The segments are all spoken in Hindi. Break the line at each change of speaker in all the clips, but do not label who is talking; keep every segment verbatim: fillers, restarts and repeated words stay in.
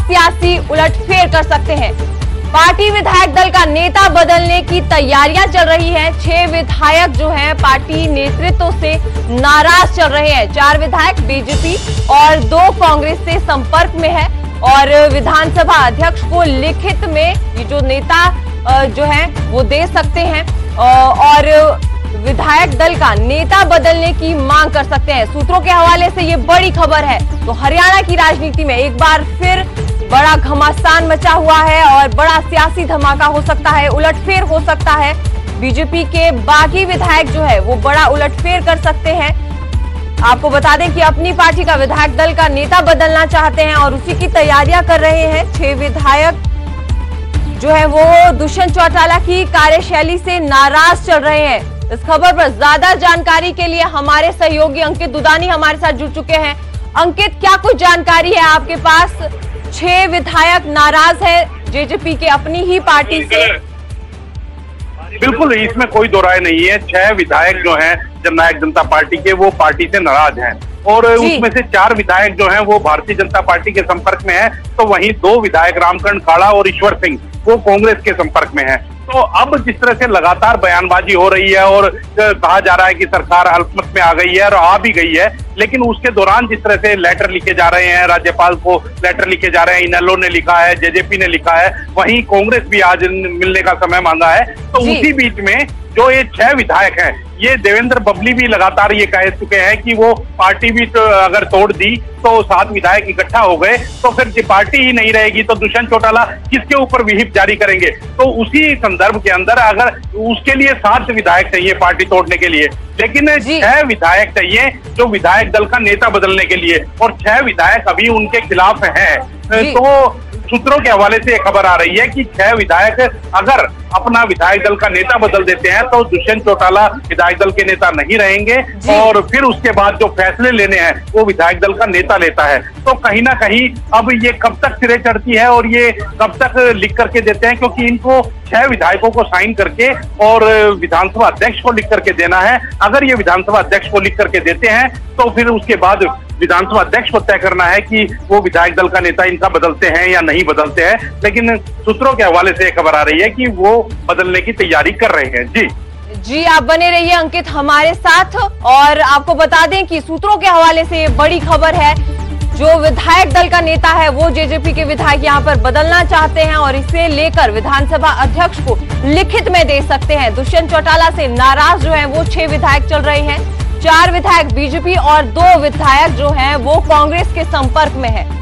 सियासी उलटफेर कर सकते हैं। पार्टी विधायक दल का नेता बदलने की तैयारियां चल रही हैं। छह विधायक जो हैं पार्टी नेतृत्व से नाराज चल रहे हैं। चार विधायक बीजेपी और दो कांग्रेस से संपर्क में है और विधानसभा अध्यक्ष को लिखित में ये जो नेता जो है वो दे सकते हैं और विधायक दल का नेता बदलने की मांग कर सकते हैं। सूत्रों के हवाले से ये बड़ी खबर है। तो हरियाणा की राजनीति में एक बार फिर बड़ा घमासान मचा हुआ है और बड़ा सियासी धमाका हो सकता है, उलटफेर हो सकता है। बीजेपी के बागी विधायक जो है वो बड़ा उलटफेर कर सकते हैं। आपको बता दें कि अपनी पार्टी का विधायक दल का नेता बदलना चाहते हैं और उसी की तैयारियां कर रहे हैं। छह विधायक जो है वो दुष्यंत चौटाला की कार्यशैली से नाराज चल रहे हैं। इस खबर पर ज्यादा जानकारी के लिए हमारे सहयोगी अंकित दुदानी हमारे साथ जुड़ चुके हैं। अंकित, क्या कुछ जानकारी है आपके पास? छह विधायक नाराज है जेजेपी के अपनी ही पार्टी से।
बिल्कुल, इसमें कोई दो राय नहीं है। छह विधायक जो हैं जननायक जनता पार्टी के वो पार्टी से नाराज हैं और उसमें से चार विधायक जो हैं वो भारतीय जनता पार्टी के संपर्क में हैं, तो वहीं दो विधायक रामकरण काड़ा और ईश्वर सिंह वो कांग्रेस के संपर्क में हैं। तो अब जिस तरह से लगातार बयानबाजी हो रही है और कहा जा रहा है कि सरकार अल्पमत में आ गई है और आ भी गई है, लेकिन उसके दौरान जिस तरह से लेटर लिखे जा रहे हैं, राज्यपाल को लेटर लिखे जा रहे हैं, इनेलो ने लिखा है, जेजेपी ने लिखा है, वहीं कांग्रेस भी आज मिलने का समय मांगा है। तो उसी बीच में जो ये छह विधायक हैं, ये देवेंद्र बबली भी लगातार ये कह चुके हैं कि वो पार्टी भी तो अगर तोड़ दी तो सात विधायक इकट्ठा हो गए तो फिर पार्टी ही नहीं रहेगी, तो दुष्यंत चौटाला किसके ऊपर विहिप जारी करेंगे। तो उसी संदर्भ के अंदर अगर उसके लिए सात विधायक चाहिए पार्टी तोड़ने के लिए, लेकिन छह विधायक चाहिए जो विधायक दल का नेता बदलने के लिए, और छह विधायक अभी उनके खिलाफ हैं। तो सूत्रों के हवाले से खबर आ रही है कि छह विधायक अगर अपना विधायक दल का नेता बदल देते हैं तो दुष्यंत चौटाला विधायक दल के नेता नहीं रहेंगे और फिर उसके बाद जो फैसले लेने हैं वो विधायक दल का नेता लेता है। तो कहीं ना कहीं अब ये कब तक सिरे चढ़ती है और ये कब तक लिख करके देते हैं, क्योंकि इनको छह विधायकों को साइन करके और विधानसभा अध्यक्ष को लिख करके देना है। अगर ये विधानसभा अध्यक्ष को लिख करके देते हैं तो फिर उसके बाद विधानसभा अध्यक्ष को तय करना है कि वो विधायक दल का नेता इनका बदलते हैं या नहीं बदलते हैं। लेकिन सूत्रों के हवाले से खबर आ रही है कि वो बदलने की तैयारी कर रहे हैं। जी
जी आप बने रहिए अंकित हमारे साथ। और आपको बता दें कि सूत्रों के हवाले से ये बड़ी खबर है, जो विधायक दल का नेता है वो जेजेपी के विधायक यहाँ पर बदलना चाहते हैं और इसे लेकर विधानसभा अध्यक्ष को लिखित में दे सकते हैं। दुष्यंत चौटाला से नाराज जो है वो छह विधायक चल रहे हैं। चार विधायक बीजेपी और दो विधायक जो हैं वो कांग्रेस के संपर्क में है।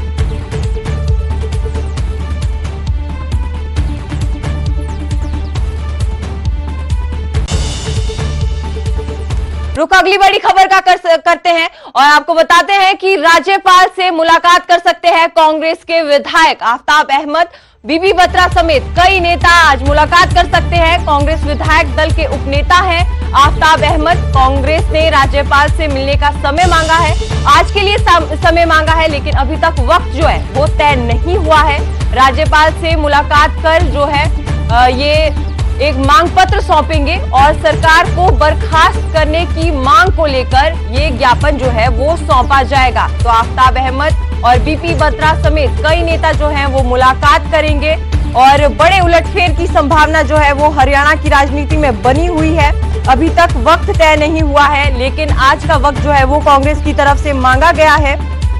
रुक अगली बड़ी खबर का कर, करते हैं और आपको बताते हैं कि राज्यपाल से मुलाकात कर सकते हैं कांग्रेस के विधायक आफ्ताब अहमद। बीबी बत्रा समेत कई नेता आज मुलाकात कर सकते हैं। कांग्रेस विधायक दल के उपनेता हैं आफ्ताब अहमद। कांग्रेस ने राज्यपाल से मिलने का समय मांगा है, आज के लिए समय मांगा है, लेकिन अभी तक वक्त जो है वो तय नहीं हुआ है। राज्यपाल से मुलाकात कर जो है ये एक मांग पत्र सौंपेंगे और सरकार को बर्खास्त करने की मांग को लेकर ये ज्ञापन जो है वो सौंपा जाएगा। तो आफ्ताब अहमद और बीपी बत्रा समेत कई नेता जो हैं वो मुलाकात करेंगे और बड़े उलटफेर की संभावना जो है वो हरियाणा की राजनीति में बनी हुई है। अभी तक वक्त तय नहीं हुआ है, लेकिन आज का वक्त जो है वो कांग्रेस की तरफ से मांगा गया है।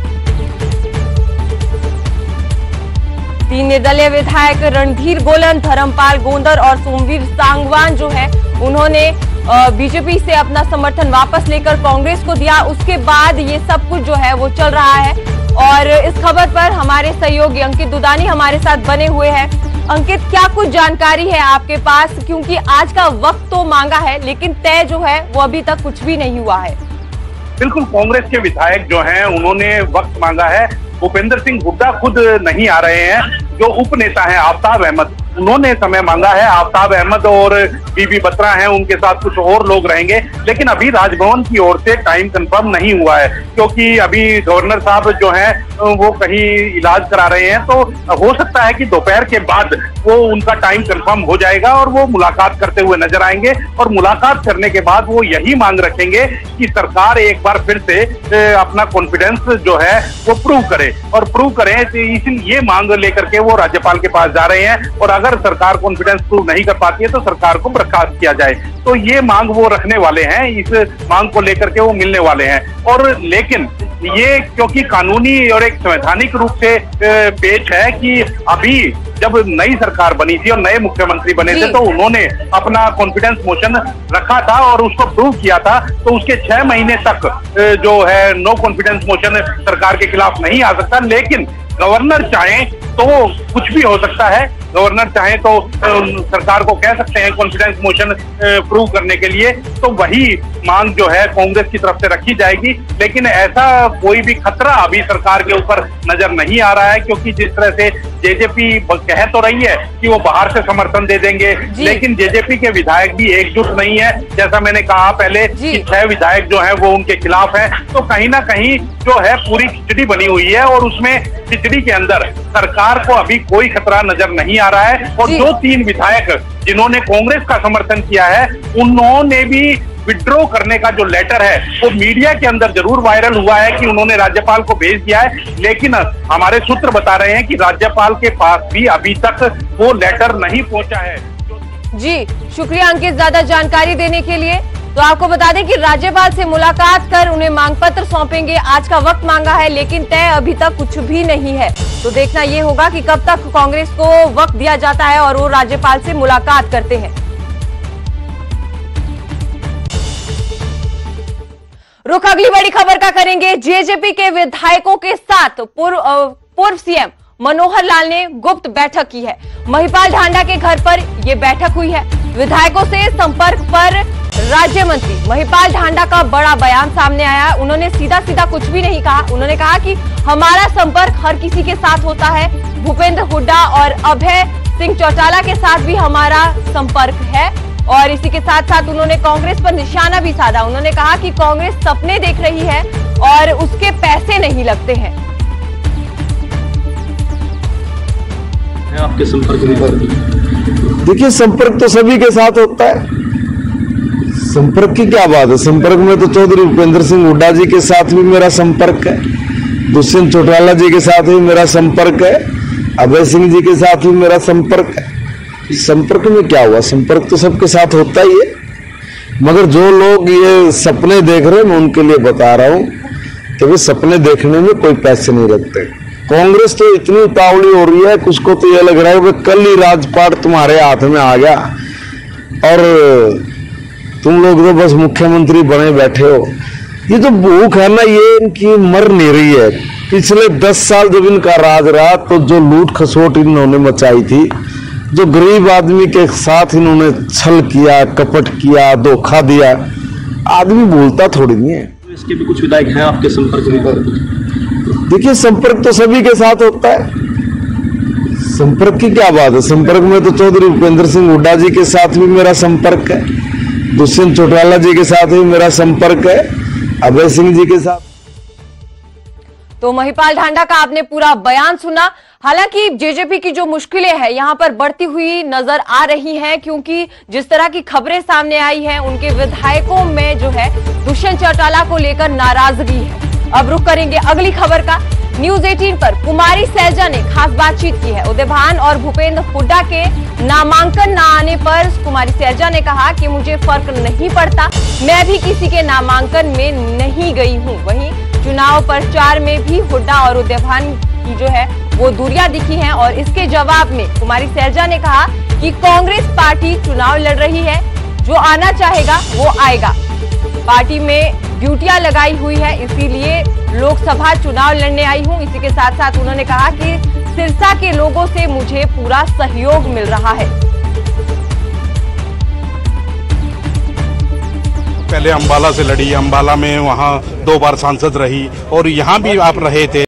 तीन निर्दलीय विधायक रणधीर गोलन, धर्मपाल गोंदर और सोमवीर सांगवान जो है उन्होंने बीजेपी से अपना समर्थन वापस लेकर कांग्रेस को दिया। उसके बाद ये सब कुछ जो है वो चल रहा है और इस खबर पर हमारे सहयोगी अंकित दुदानी हमारे साथ बने हुए हैं। अंकित, क्या कुछ जानकारी है आपके पास, क्योंकि आज का वक्त तो मांगा है लेकिन तय जो है वो अभी तक कुछ भी नहीं हुआ है।
बिल्कुल, कांग्रेस के विधायक जो हैं उन्होंने वक्त मांगा है। भूपेंद्र सिंह हुड्डा खुद नहीं आ रहे हैं, जो उप नेता हैं आफ्ताब अहमद उन्होंने समय मांगा है। आफ्ताब अहमद और बीबी बत्रा हैं, उनके साथ कुछ और लोग रहेंगे, लेकिन अभी राजभवन की ओर से टाइम कंफर्म नहीं हुआ है, क्योंकि अभी गवर्नर साहब जो हैं वो कहीं इलाज करा रहे हैं। तो हो सकता है कि दोपहर के बाद वो उनका टाइम कंफर्म हो जाएगा और वो मुलाकात करते हुए नजर आएंगे, और मुलाकात करने के बाद वो यही मांग रखेंगे कि सरकार एक बार फिर से अपना कॉन्फिडेंस जो है वो प्रूव करे, और प्रूव करें तो इसलिए ये मांग लेकर के वो राज्यपाल के पास जा रहे हैं। और अगर सरकार कॉन्फिडेंस प्रूव नहीं कर पाती है तो सरकार को बर्खास्त किया जाए। तो ये मांग वो रखने वाले हैं, इस मांग को लेकर के वो मिलने वाले हैं। और लेकिन ये क्योंकि कानूनी और एक संवैधानिक रूप से पेच है कि अभी जब नई सरकार बनी थी और नए मुख्यमंत्री बने थे तो उन्होंने अपना कॉन्फिडेंस मोशन रखा था और उसको प्रूव किया था, तो उसके छह महीने तक जो है नो कॉन्फिडेंस मोशन सरकार के खिलाफ नहीं आ सकता। लेकिन गवर्नर चाहें तो कुछ भी हो सकता है। गवर्नर चाहें तो सरकार को कह सकते हैं कॉन्फिडेंस मोशन प्रूव करने के लिए, तो वही मांग जो है कांग्रेस की तरफ से रखी जाएगी। लेकिन ऐसा कोई भी खतरा अभी सरकार के ऊपर नजर नहीं आ रहा है, क्योंकि जिस तरह से जेजेपी कह तो रही है कि वो बाहर से समर्थन दे देंगे, लेकिन जेजेपी के विधायक भी एकजुट नहीं है। जैसा मैंने कहा पहले कि छह विधायक जो है वो उनके खिलाफ है, तो कहीं ना कहीं जो है पूरी खिचड़ी बनी हुई है, और उसमें खिचड़ी के अंदर सरकार को अभी कोई खतरा नजर नहीं आ रहा है। और जो तीन विधायक जिन्होंने कांग्रेस का समर्थन किया है, उन्होंने भी विड्रॉ करने का जो लेटर है वो मीडिया के अंदर जरूर वायरल हुआ है कि उन्होंने राज्यपाल को भेज दिया है, लेकिन हमारे सूत्र बता रहे हैं कि राज्यपाल के पास भी अभी तक वो लेटर नहीं पहुंचा है।
जी शुक्रिया अंकित, ज्यादा जानकारी देने के लिए। तो आपको बता दें कि राज्यपाल से मुलाकात कर उन्हें मांग पत्र सौंपेंगे। आज का वक्त मांगा है, लेकिन तय अभी तक कुछ भी नहीं है। तो देखना ये होगा कि कब तक कांग्रेस को वक्त दिया जाता है और वो राज्यपाल से मुलाकात करते हैं। रुख अगली बड़ी खबर का करेंगे। जेजेपी के विधायकों के साथ पूर्व पूर्व सीएम मनोहर लाल ने गुप्त बैठक की है। महिपाल ढांडा के घर पर यह बैठक हुई है। विधायकों से संपर्क पर राज्य मंत्री महिपाल ढांडा का बड़ा बयान सामने आया। उन्होंने सीधा सीधा कुछ भी नहीं कहा। उन्होंने कहा कि हमारा संपर्क हर किसी के साथ होता है। भूपेंद्र हुड्डा और अभय सिंह चौटाला के साथ भी हमारा संपर्क है। और इसी के साथ साथ उन्होंने कांग्रेस पर निशाना भी साधा। उन्होंने कहा कि कांग्रेस सपने देख रही है और उसके पैसे नहीं लगते हैं।
आपके संपर्क देखिए, संपर्क तो सभी के साथ होता है। संपर्क की क्या बात है, संपर्क में तो चौधरी भूपेंद्र सिंह हुड्डा जी के साथ भी मेरा संपर्क है, दुष्यंत चौटाला जी के साथ भी मेरा संपर्क है, अभय सिंह जी के साथ भी मेरा संपर्क है। संपर्क में क्या हुआ, संपर्क तो सबके साथ होता ही है। मगर जो लोग ये सपने देख रहे हैं, मैं उनके लिए बता रहा हूं कि वे सपने देखने में कोई पैसे नहीं लगते। कांग्रेस तो इतनी उतावली हो रही है, कुछ को तो ये लग रहा है कि कल ही राजपाट तुम्हारे हाथ में आ गया और तुम लोग तो बस मुख्यमंत्री बने बैठे हो। ये जो भूख है ना, ये इनकी मर नहीं रही है। पिछले दस साल जब इनका राज रहा तो जो लूट खसोट इन्होंने मचाई थी, जो गरीब आदमी के साथ इन्होंने छल किया, कपट किया, धोखा दिया, आदमी भूलता थोड़ी नहीं है।
इसके भी कुछ विधायक हैं आपके संपर्क में?
देखिए, संपर्क तो सभी के साथ होता है। संपर्क की क्या बात है, संपर्क में तो चौधरी भूपेंद्र सिंह हुड्डा जी के साथ भी मेरा संपर्क है, दुष्यंत चौटाला जी के साथ भी मेरा संपर्क है, अभय सिंह जी के साथ।
तो महिपाल ढांडा का आपने पूरा बयान सुना। हालांकि जेजेपी की जो मुश्किलें हैं यहां पर बढ़ती हुई नजर आ रही हैं, क्योंकि जिस तरह की खबरें सामने आई हैं, उनके विधायकों में जो है दुष्यंत चौटाला को लेकर नाराजगी है। अब रुख करेंगे अगली खबर का। न्यूज अठारह पर कुमारी सैलजा ने खास बातचीत की है। उदयभान और भूपेंद्र हुड्डा के नामांकन न आने पर कुमारी सैलजा ने कहा कि मुझे फर्क नहीं पड़ता, मैं भी किसी के नामांकन में नहीं गई हूं। वहीं चुनाव प्रचार में भी हुड्डा और उदयभान की जो है वो दूरियां दिखी हैं, और इसके जवाब में कुमारी सैलजा ने कहा कि कांग्रेस पार्टी चुनाव लड़ रही है, जो आना चाहेगा वो आएगा। पार्टी में ड्यूटियां लगाई हुई है, इसीलिए लोकसभा चुनाव लड़ने आई हूं। इसी के साथ साथ उन्होंने कहा कि सिरसा के लोगों से मुझे पूरा सहयोग मिल रहा है।
पहले अंबाला से लड़ी, अंबाला में वहां दो बार सांसद रही और यहां भी आप रहे थे।